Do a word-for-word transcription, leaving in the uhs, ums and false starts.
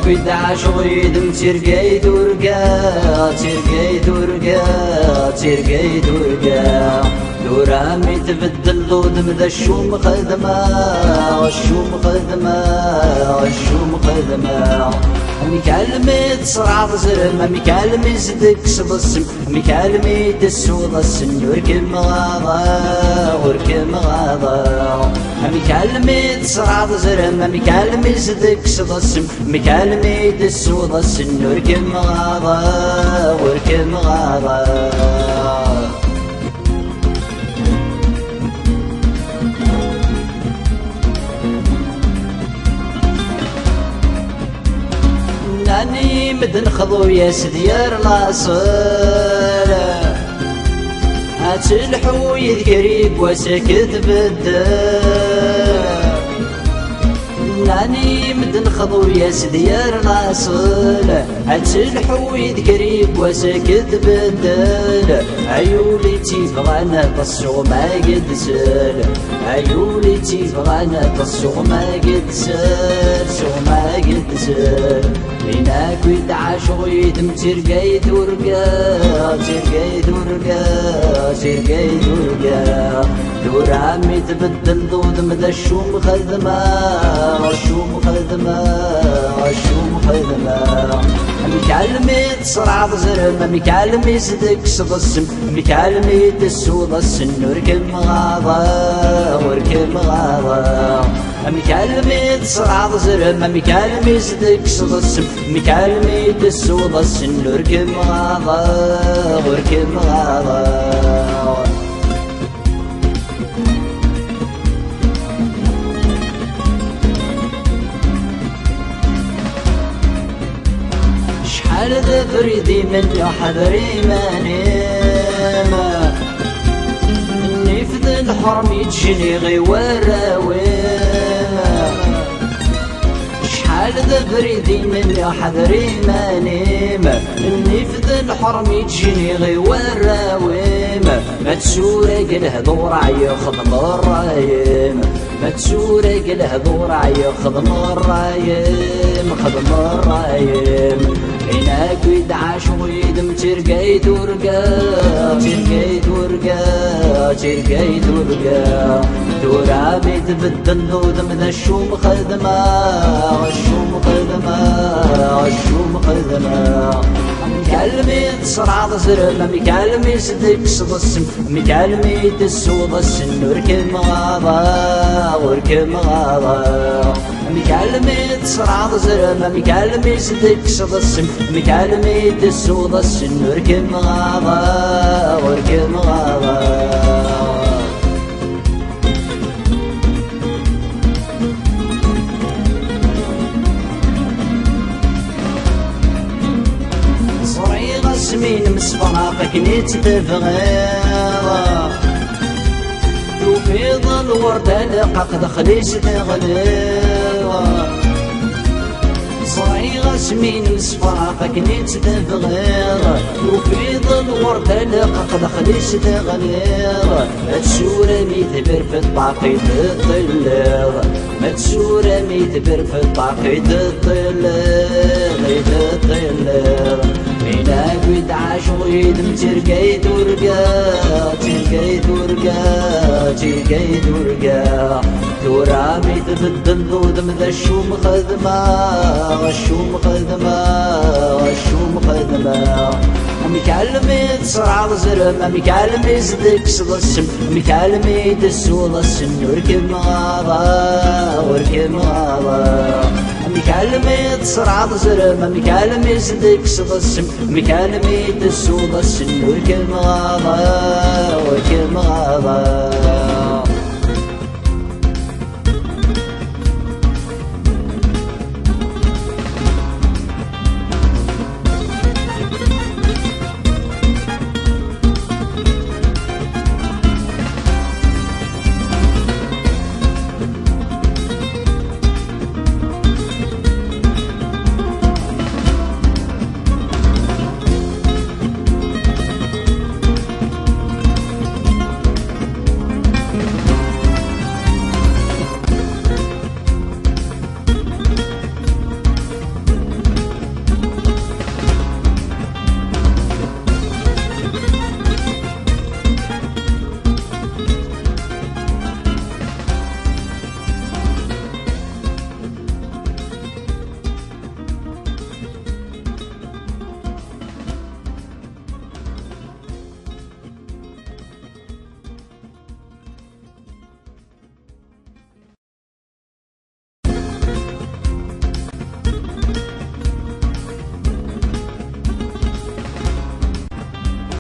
كويد عشويد مترقاي دورقا ترقاي دورقا ترقاي دورقا دورامي تبدل ضود مذا الشوم خدمة الشوم خدمة الشوم خدمة مكالمي تصرع زرم مكالمي زدك صبصم مكالمي تسود السن وركم غاضا وركم غاضا مكالمي تصرع زرم مكالمي زدك صبصم مكالمي تسود السن وركم غاضا وركم غاضا أني مدن خضو يا سدير لاصل هاتلحو يذكريك وسكت بدل أني مدن خضو يا سدير لاصل هاتلحو يذكريك وسكت بدل عيولي تيبغانا تصو ما قد سال عيولي تيبغانا تصو ما قد سال سو ما قد سال لينا كويد عاشويد مترقاي دورقا ترقاي دورقا ترقاي دورقا دورامي تبدل ضود مذا الشوم خدمة الشوم خدمة الشوم خدمة مكالمي تصرع زرم مكالمي صدق صدصم مكالمي تسود السن وركم غاضا وركم غاضا مكالمي تصرع زرم مكالمي صدق صدصم مكالمي تسود السن وركم غاضا وركم غاضا شحال ذبردي من حذري ما نيما اني في ذا الحرم يتجني غي وراويما شحال ذبردي من حذري ما نيما اني في ذا الحرم يتجني غي وراويما ما تسورق الهضور ياخذ الرايم ما تسورق الهضور ياخذ الرايم خذ الرايم هنا كويد عاشويد مترقاي دورقا ترقاي دورقا ترقاي دورقا دورامي تبدل ضود مذا الشوم خدمة الشوم خدمة الشوم خدمة مكالمي تصرع زرم مكالمي صدق صدصم مكالمي تسود السن وركم غاضا وركم غاضا مكالمي تصرع زرم مكالمي صدق صدصم مكالمي تسود السن وركم غاضا وركم غاضا سمين مصفراقك نيت تبغيض توفيض الورد لقاق دخليش تغليض صغيرة سمين مصفراقك نيت تبغيض توفيض الورد لقاق دخليش تغليض ما تسورة ميتبر في الطاقي تطليض ما تسورة ميتبر في الطاقي تطليض تطليض هنا كويد عاشويد مترقاي دورقا ترقاي دورقا ترقاي دورقا دورامي تبدل ضود مذا الشوم خدمة الشوم خدمة الشوم خدمة مكالمي تصرع زرم مكالمي صدق صدصم مكالمي تسود السن وركم غاضا وركم غاضا مكالمي تصرع زرم مكالمي صدق صدصم مكالمي تسود السن وركم غاضا وركم غاضا